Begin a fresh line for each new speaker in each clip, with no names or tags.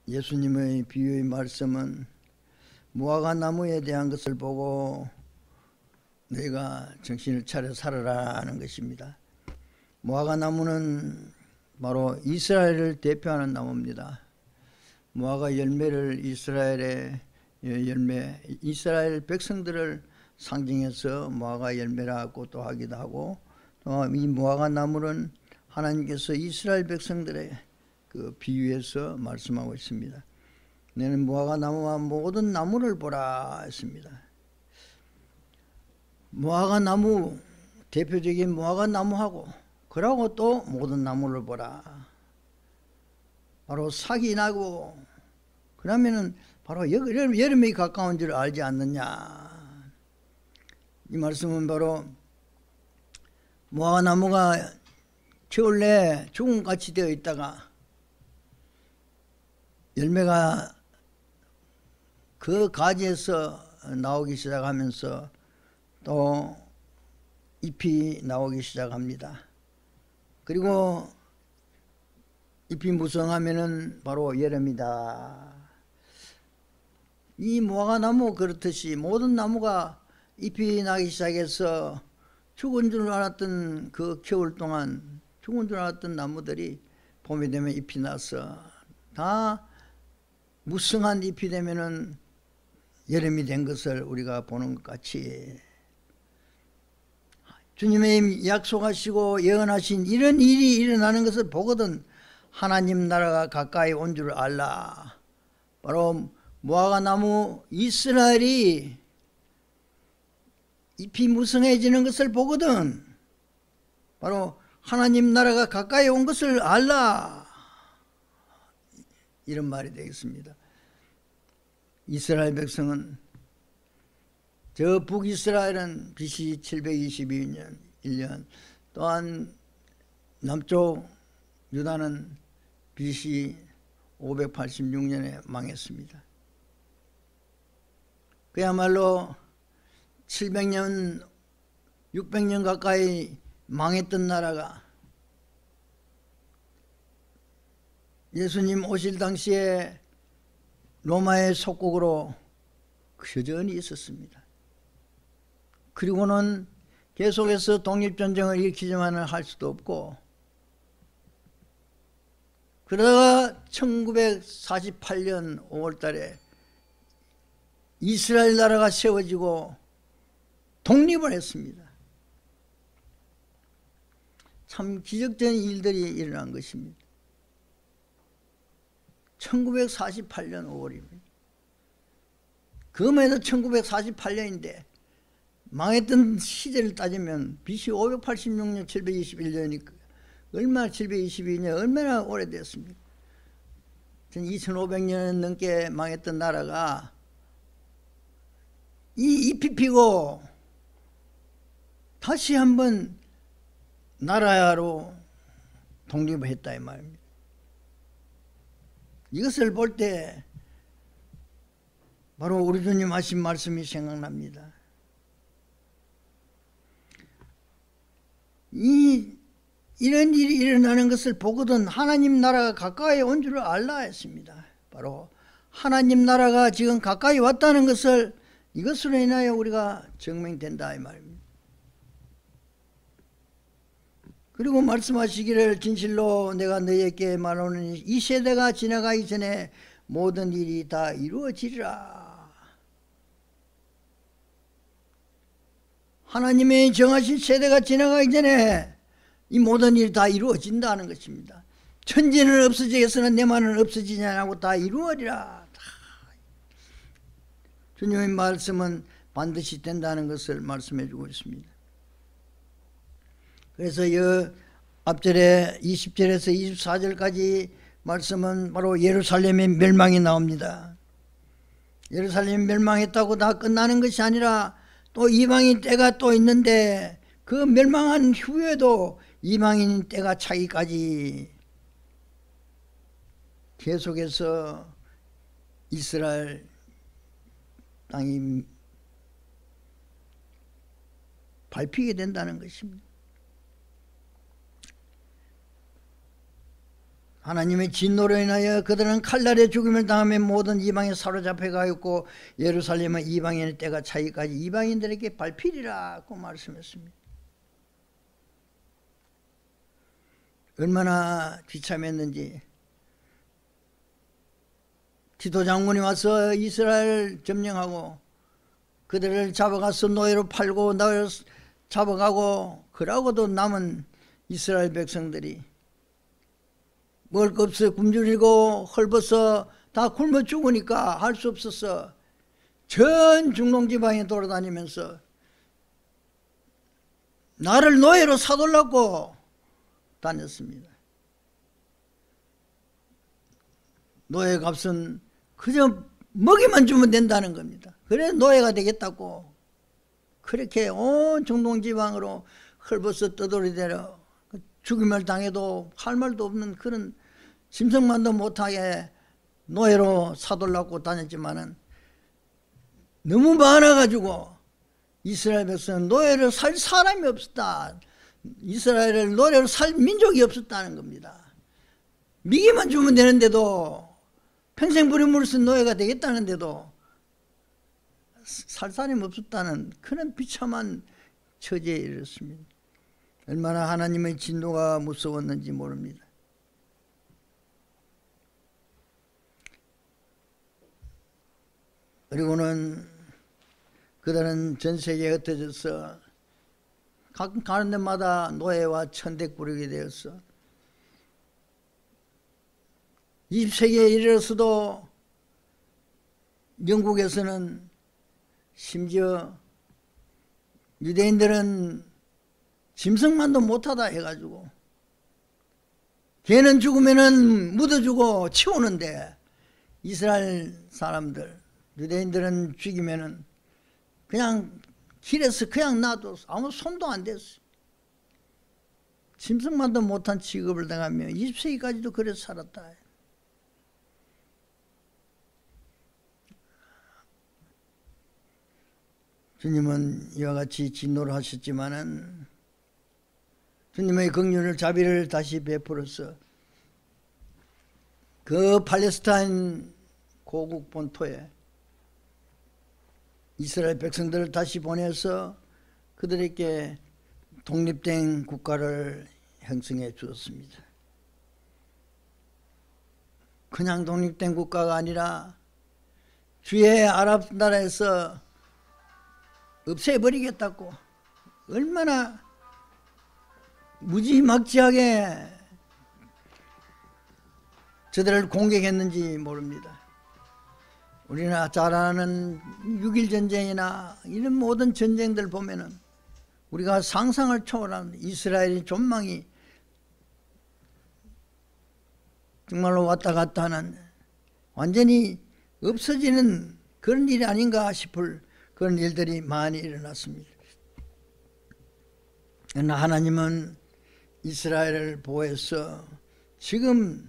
예수님의 비유의 말씀은 무화과 나무에 대한 것을 보고 너희가 정신을 차려 살아라 하는 것입니다. 무화과 나무는 바로 이스라엘을 대표하는 나무입니다. 무화과 열매를 이스라엘의 열매, 이스라엘 백성들을 상징해서 무화과 열매라고 또 하기도 하고, 또 이 무화과 나무는 하나님께서 이스라엘 백성들의 그 비유해서 말씀하고 있습니다. 너는 무화과 나무와 모든 나무를 보라 했습니다. 무화과 나무, 대표적인 무화과 나무하고 그러고 또 모든 나무를 보라. 바로 삭이 나고 그러면은 바로 여름이 가까운 줄 알지 않느냐. 이 말씀은 바로 무화과 나무가 겨울 내 죽음같이 되어 있다가 열매가 그 가지에서 나오기 시작하면서 또 잎이 나오기 시작합니다. 그리고 잎이 무성하면은 바로 여름이다. 이 무화과 나무 그렇듯이 모든 나무가 잎이 나기 시작해서 죽은 줄 알았던 그 겨울 동안 죽은 줄 알았던 나무들이 봄이 되면 잎이 나서 다 무성한 잎이 되면은 여름이 된 것을 우리가 보는 것 같이 주님의 약속하시고 예언하신 이런 일이 일어나는 것을 보거든 하나님 나라가 가까이 온 줄 알라. 바로 무화과 나무 이스라엘이 잎이 무성해지는 것을 보거든 바로 하나님 나라가 가까이 온 것을 알라. 이런 말이 되겠습니다. 이스라엘 백성은 저 북이스라엘은 BC 722년 1년 또한 남쪽 유다는 BC 586년에 망했습니다. 그야말로 700년 600년 가까이 망했던 나라가 예수님 오실 당시에 로마의 속국으로 여전히 있었습니다. 그리고는 계속해서 독립전쟁을 일으키지만은 할 수도 없고, 그러다가 1948년 5월 달에 이스라엘 나라가 세워지고 독립을 했습니다. 참 기적적인 일들이 일어난 것입니다. 1948년 5월입니다. 그음에도 1948년인데 망했던 시대를 따지면 BC 586년 721년이니까 얼마나 722년 얼마나 오래됐습니까? 2500년 넘게 망했던 나라가 이 잎이 피고 다시 한번 나라로 독립을 했다 이 말입니다. 이것을 볼 때 바로 우리 주님 하신 말씀이 생각납니다. 이런 일이 일어나는 것을 보거든 하나님 나라가 가까이 온 줄을 알라 했습니다. 바로 하나님 나라가 지금 가까이 왔다는 것을 이것으로 인하여 우리가 증명된다 이 말입니다. 그리고 말씀하시기를 진실로 내가 너희에게 말하노니 이 세대가 지나가기 전에 모든 일이 다 이루어지리라. 하나님의 정하신 세대가 지나가기 전에 이 모든 일이 다 이루어진다는 것입니다. 천지는 없어지겠으나 내 말은 없어지냐 하고 다 이루어지라. 주님의 말씀은 반드시 된다는 것을 말씀해 주고 있습니다. 그래서 이 앞절에 20절에서 24절까지 말씀은 바로 예루살렘의 멸망이 나옵니다. 예루살렘이 멸망했다고 다 끝나는 것이 아니라 또 이방인 때가 또 있는데 그 멸망한 후에도 이방인 때가 차기까지 계속해서 이스라엘 땅이 밟히게 된다는 것입니다. 하나님의 진노로 인하여 그들은 칼날의 죽음을 당하며 모든 이방에 사로잡혀 가였고 예루살렘은 이방인의 때가 차기까지 이방인들에게 밟히리라고 말씀했습니다. 얼마나 비참했는지. 티토 장군이 와서 이스라엘 점령하고 그들을 잡아가서 노예로 팔고 노예로 잡아가고 그러고도 남은 이스라엘 백성들이 먹을 것 없어 굶주리고 헐벗어 다 굶어 죽으니까 할 수 없어서 전 중동지방에 돌아다니면서 나를 노예로 사돌라고 다녔습니다. 노예 값은 그저 먹이만 주면 된다는 겁니다. 그래 노예가 되겠다고 그렇게 온 중동지방으로 헐벗어 떠돌이대려 죽임을 당해도 할 말도 없는 그런 짐승만도 못하게 노예로 사돌라고 다녔지만은 너무 많아가지고 이스라엘 백성은 노예로 살 사람이 없었다. 이스라엘을 노예로 살 민족이 없었다는 겁니다. 미기만 주면 되는데도 평생 부리물어서 노예가 되겠다는데도 살 사람이 없었다는 그런 비참한 처지에 이르렀습니다. 얼마나 하나님의 진노가 무서웠는지 모릅니다. 그리고는 그들은 전 세계에 흩어져서 각 가는 데마다 노예와 천대 꾸리게 되었어. 20세기에 이르러서도 영국에서는 심지어 유대인들은 짐승만도 못하다 해가지고 걔는 죽으면은 묻어주고 치우는데 이스라엘 사람들 유대인들은 죽이면은 그냥 길에서 그냥 놔둬 아무 손도 안 댔어. 짐승만도 못한 취급을 당하며 20세기까지도 그래서 살았다. 주님은 이와 같이 진노를 하셨지만은 주님의 긍휼을 자비를 다시 베풀어서 그 팔레스타인 고국 본토에 이스라엘 백성들을 다시 보내서 그들에게 독립된 국가를 형성해 주었습니다. 그냥 독립된 국가가 아니라 주의 아랍 나라에서 없애버리겠다고 얼마나 무지막지하게 저들을 공격했는지 모릅니다. 우리나라 잘 아는 6.1 전쟁이나 이런 모든 전쟁들 보면은 우리가 상상을 초월한 이스라엘의 존망이 정말로 왔다 갔다 하는 완전히 없어지는 그런 일이 아닌가 싶을 그런 일들이 많이 일어났습니다. 그러나 하나님은 이스라엘을 보호해서 지금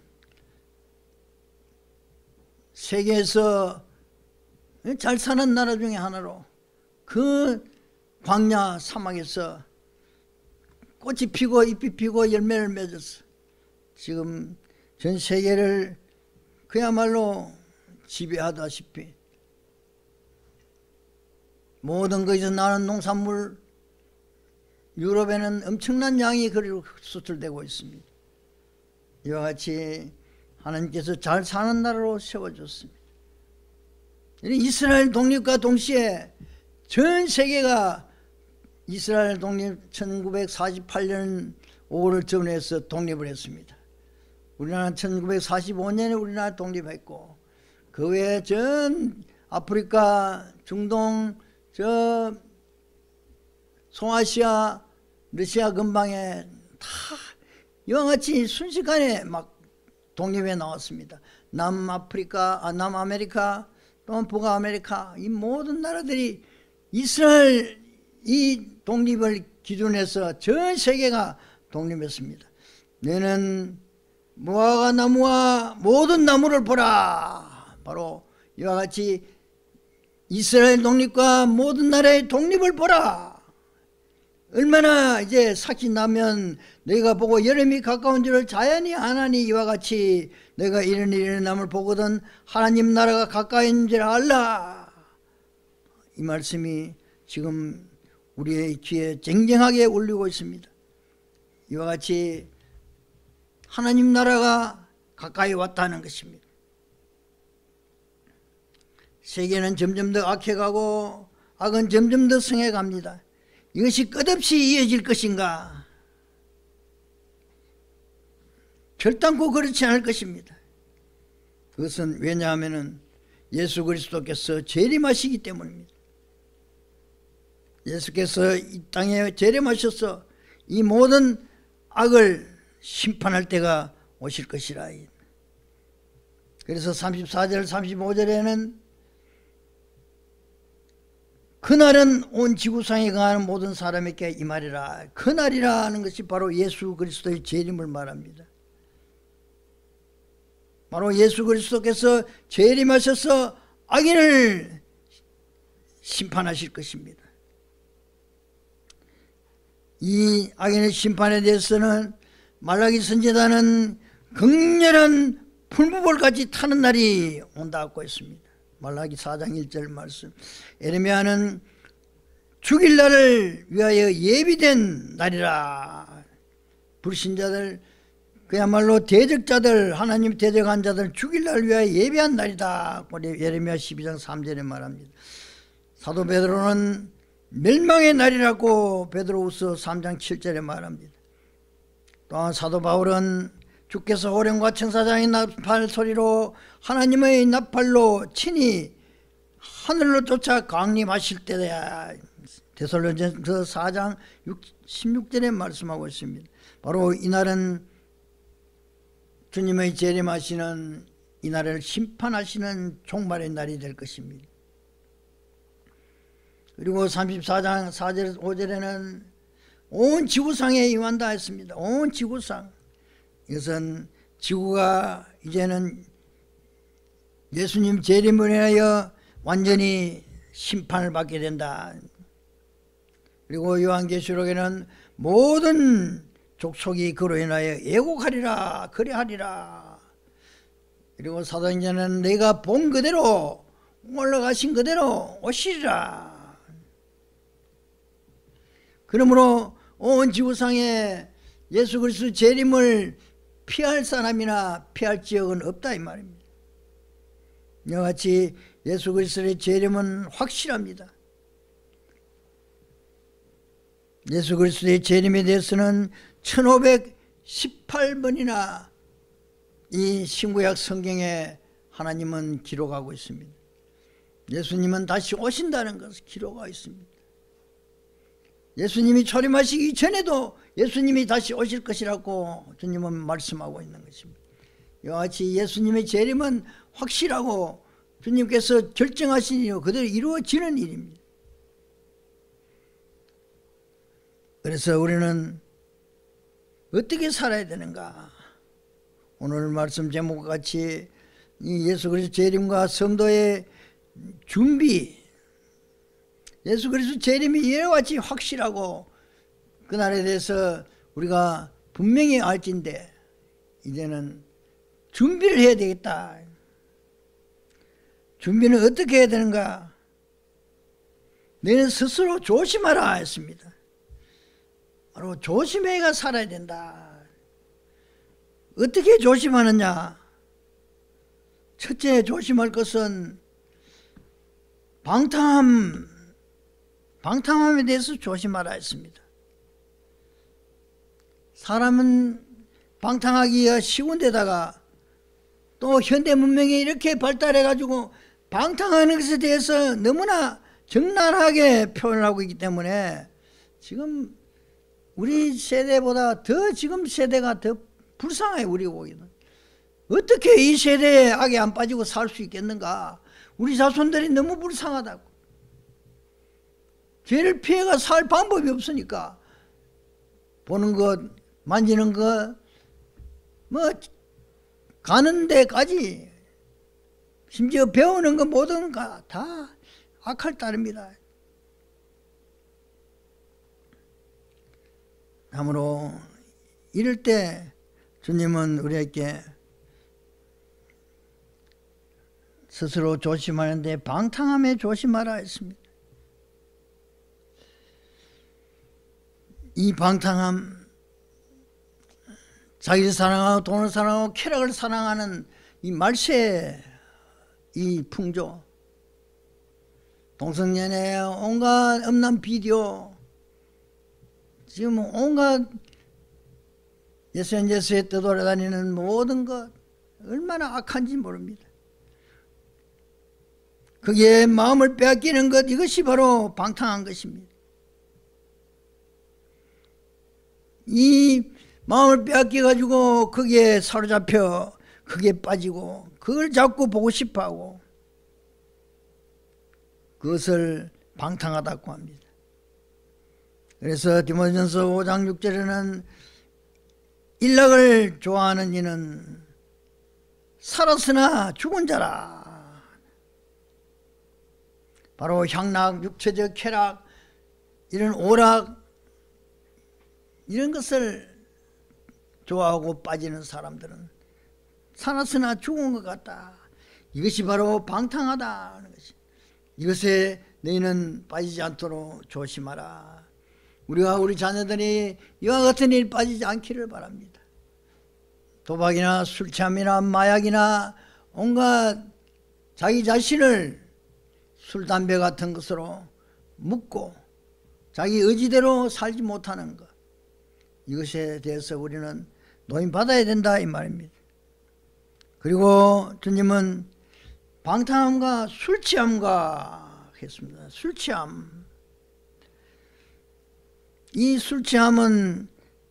세계에서 잘 사는 나라 중에 하나로 그 광야 사막에서 꽃이 피고 잎이 피고 열매를 맺어서 지금 전 세계를 그야말로 지배하다시피 모든 것에서 나는 농산물 유럽에는 엄청난 양이 그리로 수출되고 있습니다. 이와 같이 하나님께서 잘 사는 나라로 세워줬습니다. 이스라엘 독립과 동시에 전 세계가 이스라엘 독립 1948년 5월을 전후해서 독립을 했습니다. 우리나라는 1945년에 우리나라 독립했고 그 외에 전 아프리카, 중동, 저 송아시아, 러시아 근방에 다 이와 같이 순식간에 막 독립해 나왔습니다. 남아메리카, 또 북아메리카 이 모든 나라들이 이스라엘 이 독립을 기준해서 전 세계가 독립했습니다. 너는 무화과 나무와 모든 나무를 보라. 바로 이와 같이 이스라엘 독립과 모든 나라의 독립을 보라. 얼마나 이제 삭이 나면 너희가 보고 여름이 가까운 줄을 자연히 하나니 이와 같이 너희가 이런 일어남을 보거든 하나님 나라가 가까이 있는 줄 알라. 이 말씀이 지금 우리의 귀에 쟁쟁하게 울리고 있습니다. 이와 같이 하나님 나라가 가까이 왔다는 것입니다. 세계는 점점 더 악해가고 악은 점점 더 성해갑니다. 이것이 끝없이 이어질 것인가? 결단코 그렇지 않을 것입니다. 그것은 왜냐하면 예수 그리스도께서 재림하시기 때문입니다. 예수께서 이 땅에 재림하셔서 이 모든 악을 심판할 때가 오실 것이라. 그래서 34절 35절에는 그날은 온 지구상에 거하는 모든 사람에게 임하리라. 그날이라는 것이 바로 예수 그리스도의 재림을 말합니다. 바로 예수 그리스도께서 재림하셔서 악인을 심판하실 것입니다. 이 악인의 심판에 대해서는 말라기 선지자는 극렬한 풀무불같이 타는 날이 온다고 했습니다. 말라기 4장 1절 말씀. 에레미야는 죽일 날을 위하여 예비된 날이라. 불신자들, 그야말로 대적자들, 하나님 대적한 자들 죽일 날을 위하여 예비한 날이다. 예레미야 12장 3절에 말합니다. 사도 베드로는 멸망의 날이라고 베드로후서 3장 7절에 말합니다. 또한 사도 바울은 주께서 호령과 천사장의 나팔 소리로 하나님의 나팔로 친히 하늘로 쫓아 강림하실 때야. 데살로니가서 4장 16절에 말씀하고 있습니다. 바로 이날은 주님의 재림하시는 이 날을 심판하시는 종말의 날이 될 것입니다. 그리고 34장 4절 5절에는 온 지구상에 임한다 했습니다. 온 지구상. 이것은 지구가 이제는 예수님 재림을 인하여 완전히 심판을 받게 된다. 그리고 요한계시록에는 모든 족속이 그로 인하여 애곡하리라, 그리하리라. 그리고 사도행전은 내가 본 그대로 올라가신 그대로 오시리라. 그러므로 온 지구상에 예수 그리스도 재림을 피할 사람이나 피할 지역은 없다 이 말입니다. 이와 같이 예수 그리스도의 재림은 확실합니다. 예수 그리스도의 재림에 대해서는 1518번이나 이 신구약 성경에 하나님은 기록하고 있습니다. 예수님은 다시 오신다는 것을 기록하고 있습니다. 예수님이 초림하시기 전에도 예수님이 다시 오실 것이라고 주님은 말씀하고 있는 것입니다. 이와 같이 예수님의 재림은 확실하고 주님께서 결정하신 일이요 그대로 이루어지는 일입니다. 그래서 우리는 어떻게 살아야 되는가? 오늘 말씀 제목과 같이 이 예수 그리스도 재림과 성도의 준비, 예수 그리스도 재림이 이와 같이 확실하고 그날에 대해서 우리가 분명히 알진데 이제는 준비를 해야 되겠다. 준비는 어떻게 해야 되는가? 너는 스스로 조심하라 했습니다. 바로 조심해가 살아야 된다. 어떻게 조심하느냐? 첫째 조심할 것은 방탕함에 대해서 조심하라 했습니다. 사람은 방탕하기가 쉬운 데다가 또 현대 문명이 이렇게 발달해가지고 방탕하는 것에 대해서 너무나 적나라하게 표현을 하고 있기 때문에 지금 우리 세대보다 더 지금 세대가 더 불쌍해요. 우리 보기는. 어떻게 이 세대에 악에 안 빠지고 살 수 있겠는가? 우리 자손들이 너무 불쌍하다고. 죄를 피해가 살 방법이 없으니까 보는 것, 만지는 것, 뭐 가는 데까지 심지어 배우는 것 모든 거 다 악할 따릅니다. 참으로 이럴 때 주님은 우리에게 스스로 조심하는데 방탕함에 조심하라 했습니다. 이 방탕함, 자기를 사랑하고 돈을 사랑하고 쾌락을 사랑하는 이 말세, 이 풍조, 동성연애, 온갖 음란 비디오, 지금 온갖 SNS에 떠돌아다니는 모든 것 얼마나 악한지 모릅니다. 그게 마음을 빼앗기는 것, 이것이 바로 방탕한 것입니다. 이 마음을 빼앗겨가지고 거기에 사로잡혀 그게 빠지고 그걸 자꾸 보고 싶어하고 그것을 방탕하다고 합니다. 그래서 디모데전서 5장 6절에는 일락을 좋아하는 이는 살았으나 죽은 자라. 바로 향락, 육체적 쾌락, 이런 오락, 이런 것을 좋아하고 빠지는 사람들은 살았으나 죽은 것 같다. 이것이 바로 방탕하다 하는 것이. 이것에 너희는 빠지지 않도록 조심하라. 우리와 우리 자녀들이 이와 같은 일 빠지지 않기를 바랍니다. 도박이나 술 취함이나 마약이나 온갖 자기 자신을 술, 담배 같은 것으로 묶고 자기 의지대로 살지 못하는 것, 이것에 대해서 우리는 노임받아야 된다 이 말입니다. 그리고 주님은 방탕함과 술 취함과 했습니다. 술 취함. 이 술 취함은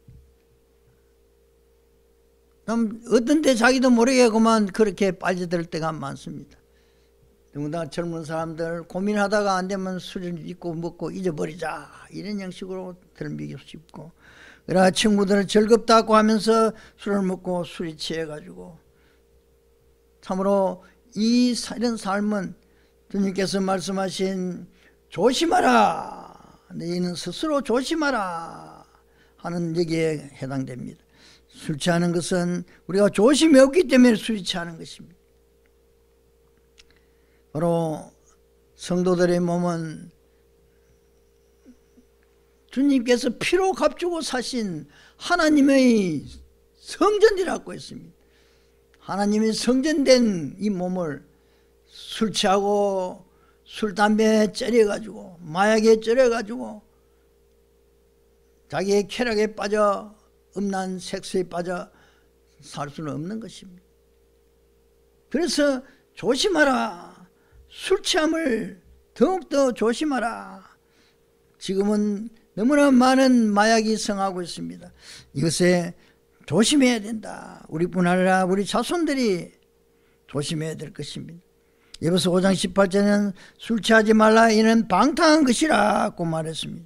어떤 때 자기도 모르게 그만 그렇게 빠져들 때가 많습니다. 더군다나 젊은 사람들 고민하다가 안 되면 술을 잊고 먹고 잊어버리자 이런 형식으로 들미고 싶고, 그러나 친구들은 즐겁다고 하면서 술을 먹고 술이 취해가지고, 참으로 이런 삶은 주님께서 말씀하신 조심하라, 너희는 스스로 조심하라 하는 얘기에 해당됩니다. 술 취하는 것은 우리가 조심이 없기 때문에 술이 취하는 것입니다. 바로 성도들의 몸은 주님께서 피로 값주고 사신 하나님의 성전이라고 했습니다. 하나님의 성전된 이 몸을 술 취하고 술, 담배에 쩔여가지고 마약에 쩔여가지고 자기의 쾌락에 빠져 음란 섹스에 빠져 살 수는 없는 것입니다. 그래서 조심하라. 술 취함을 더욱더 조심하라. 지금은 너무나 많은 마약이 성하고 있습니다. 이것에 조심해야 된다. 우리뿐 아니라 우리 자손들이 조심해야 될 것입니다. 에베소 5장 18절에는 술 취하지 말라, 이는 방탕한 것이라고 말했습니다.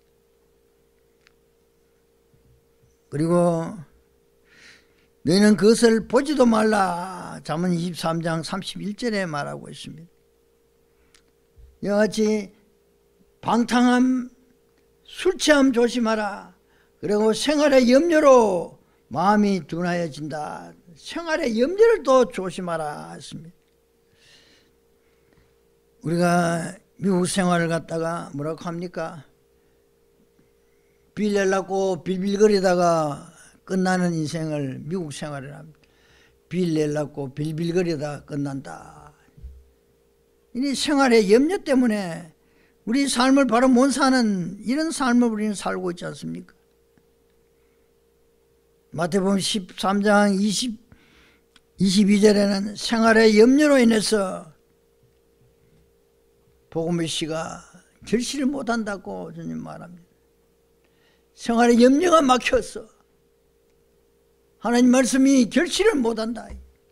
그리고 너희는 그것을 보지도 말라, 잠언 23장 31절에 말하고 있습니다. 이와 같이 방탕함, 술 취함 조심하라. 그리고 생활의 염려로 마음이 둔하여진다. 생활의 염려를 또 조심하라 했습니다. 우리가 미국 생활을 갖다가 뭐라고 합니까? 빌 내려고 빌빌거리다가 끝나는 인생을 미국 생활을 합니다. 빌 내려고 빌빌거리다가 끝난다. 이 생활의 염려 때문에 우리 삶을 바로 못 사는 이런 삶을 우리는 살고 있지 않습니까? 마태복음 13장 22절에는 생활의 염려로 인해서 복음의 씨가 결실을 못한다고 주님 말합니다. 생활의 염려가 막혀서 하나님 말씀이 결실을 못한다.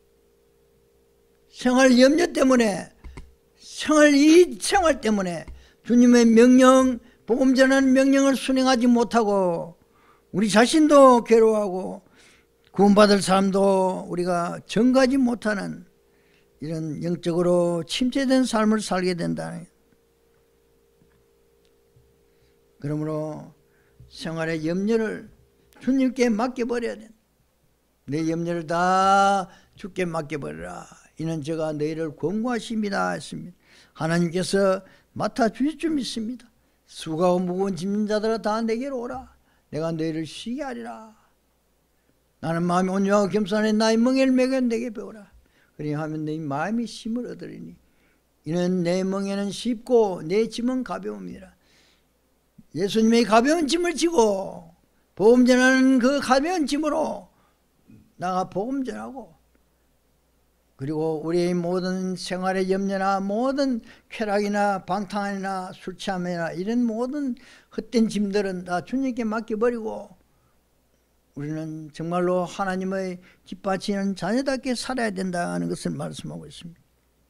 생활 염려 때문에, 이 생활 때문에 주님의 명령, 복음 전하는 명령을 순행하지 못하고 우리 자신도 괴로워하고 구원받을 사람도 우리가 전가하지 못하는 이런 영적으로 침체된 삶을 살게 된다. 그러므로 생활의 염려를 주님께 맡겨버려야 된다. 내 염려를 다 주께 맡겨버려라. 이는 제가 너희를 권고하십니다 했습니다. 하나님께서 맡아주실 줄 믿습니다. 수고하고 무거운 짐진 자들아 다 내게로 오라. 내가 너희를 쉬게 하리라. 나는 마음이 온유하고 겸손해 나의 멍에를 매겨 내게 배우라. 그리하면 너희 마음이 힘을 얻으리니 이는 내 멍에는 쉽고 내 짐은 가벼움이라. 예수님의 가벼운 짐을 지고 복음 전하는 그 가벼운 짐으로 나가 복음 전하고, 그리고 우리의 모든 생활의 염려나 모든 쾌락이나 방탕이나 술 취함이나 이런 모든 헛된 짐들은 다 주님께 맡겨버리고 우리는 정말로 하나님의 기뻐하시는 자녀답게 살아야 된다는 것을 말씀하고 있습니다.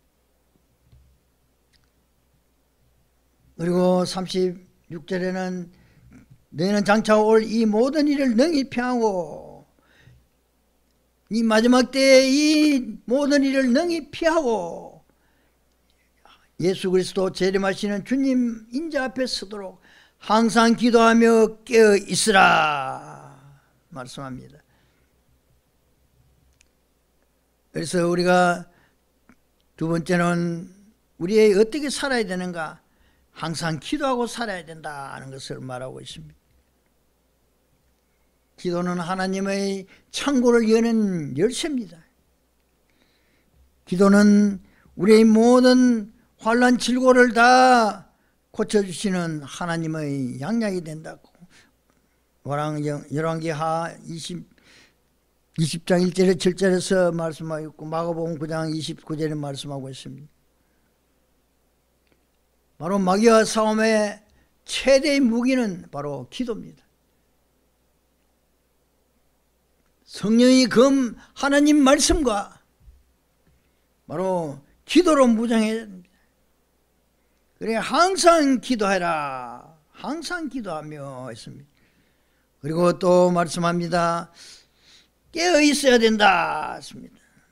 그리고 36절에는 너희는 장차 올 이 모든 일을 능히 피하고, 이 마지막 때에 이 모든 일을 능히 피하고 예수 그리스도 재림하시는 주님 인자 앞에 서도록 항상 기도하며 깨어 있으라 말씀합니다. 그래서 우리가 두 번째는 우리의 어떻게 살아야 되는가, 항상 기도하고 살아야 된다는 것을 말하고 있습니다. 기도는 하나님의 창고를 여는 열쇠입니다. 기도는 우리의 모든 환난 질고를 다 고쳐주시는 하나님의 양약이 된다고 열왕기하 20장 1절에 7절에서 말씀하고 있고 마가복음 9장 29절에 말씀하고 있습니다. 바로 마귀와 싸움의 최대의 무기는 바로 기도입니다. 성령이 검 하나님 말씀과 바로 기도로 무장해야 됩니다. 그래 항상 기도해라. 항상 기도하며 했습니다. 그리고 또 말씀합니다. 깨어 있어야 된다 했습니다.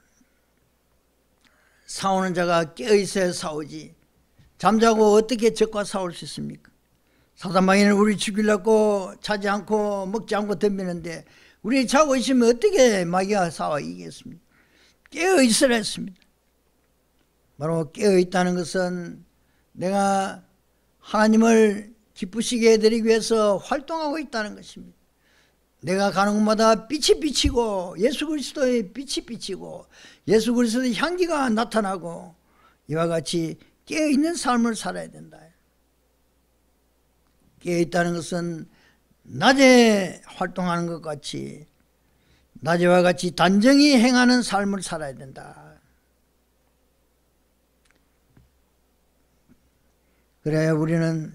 싸우는 자가 깨어 있어야 싸우지, 잠자고 어떻게 적과 싸울 수 있습니까? 사단마귀는 우리 죽이려고 자지 않고 먹지 않고 덤비는데 우리 자고 있으면 어떻게 마귀와 싸워 이기겠습니까? 깨어 있으라 했습니다. 바로 깨어 있다는 것은 내가 하나님을 기쁘시게 해드리기 위해서 활동하고 있다는 것입니다. 내가 가는 곳마다 빛이 비치고 예수 그리스도의 빛이 비치고 예수 그리스도의 향기가 나타나고 이와 같이 깨어있는 삶을 살아야 된다. 깨어있다는 것은 낮에 활동하는 것 같이 낮에와 같이 단정히 행하는 삶을 살아야 된다. 그래야 우리는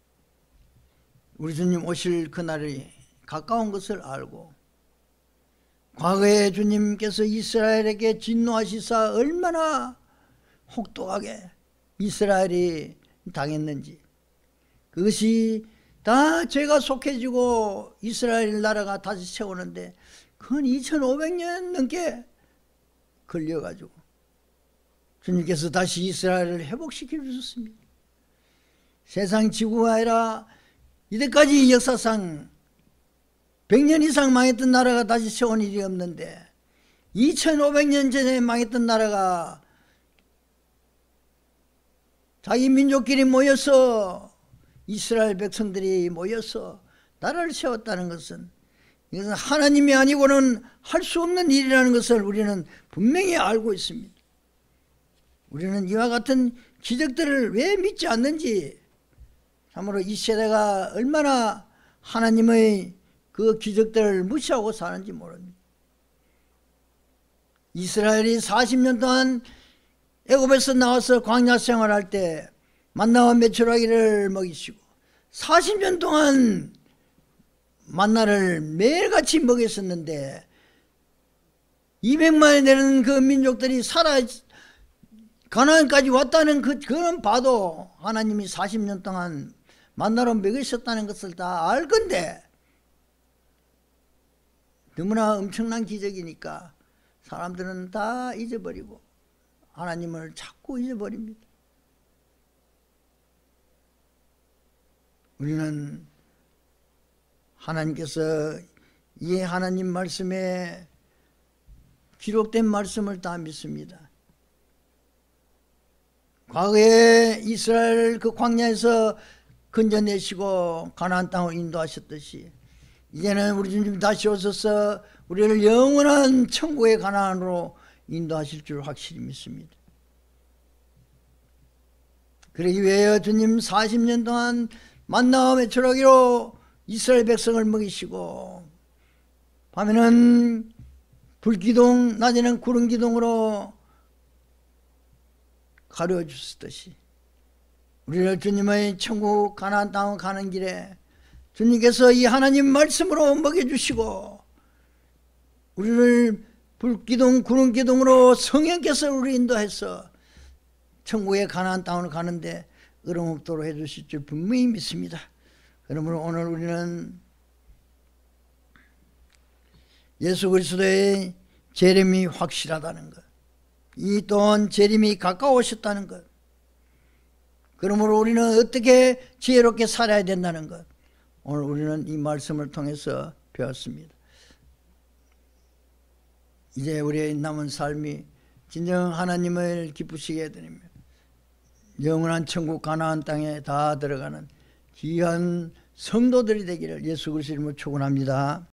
우리 주님 오실 그날이 가까운 것을 알고, 과거에 주님께서 이스라엘에게 진노하시사 얼마나 혹독하게 이스라엘이 당했는지, 그것이 다 죄가 속해지고 이스라엘 나라가 다시 세우는데 그건 2500년 넘게 걸려가지고 주님께서 다시 이스라엘을 회복시켜 주셨습니다. 세상 지구가 아니라 이때까지 역사상 100년 이상 망했던 나라가 다시 세운 일이 없는데 2500년 전에 망했던 나라가 자기 민족끼리 모여서 이스라엘 백성들이 모여서 나라를 세웠다는 것은, 이것은 하나님이 아니고는 할 수 없는 일이라는 것을 우리는 분명히 알고 있습니다. 우리는 이와 같은 기적들을 왜 믿지 않는지, 참으로 이 세대가 얼마나 하나님의 그 기적들을 무시하고 사는지 모릅니다. 이스라엘이 40년 동안 애굽에서 나와서 광야 생활할 때 만나와 메추라기를 먹이시고 40년 동안 만나를 매일같이 먹였었는데 200만이 되는 그 민족들이 살아 가나안까지 왔다는 그런 봐도 하나님이 40년 동안 만나로 먹이셨다는 것을 다 알 건데, 너무나 엄청난 기적이니까 사람들은 다 잊어버리고 하나님을 자꾸 잊어버립니다. 우리는 하나님께서 이 하나님 말씀에 기록된 말씀을 다 믿습니다. 과거에 이스라엘 그 광야에서 건져내시고 가나안 땅을 인도하셨듯이 이제는 우리 주님 다시 오셔서 우리를 영원한 천국의 가나안으로 인도하실 줄 확실히 믿습니다. 그러기 위하여 주님 40년 동안 만나와 메추라기로 이스라엘 백성을 먹이시고 밤에는 불기둥 낮에는 구름기둥으로 가르쳐 주셨듯이 우리를 주님의 천국 가나안 땅을 가는 길에 주님께서 이 하나님 말씀으로 먹여주시고 우리를 불기둥 구름기둥으로 성령께서 우리 인도해서 천국의 가나안 땅으로 가는데 어려움 없도록 해주실 줄 분명히 믿습니다. 그러므로 오늘 우리는 예수 그리스도의 재림이 확실하다는 것, 이 또한 재림이 가까우셨다는 것, 그러므로 우리는 어떻게 지혜롭게 살아야 된다는 것, 오늘 우리는 이 말씀을 통해서 배웠습니다. 이제 우리의 남은 삶이 진정 하나님을 기쁘시게 해드리며 영원한 천국 가나안 땅에 다 들어가는 귀한 성도들이 되기를 예수 그리스도 이름으로 축원합니다.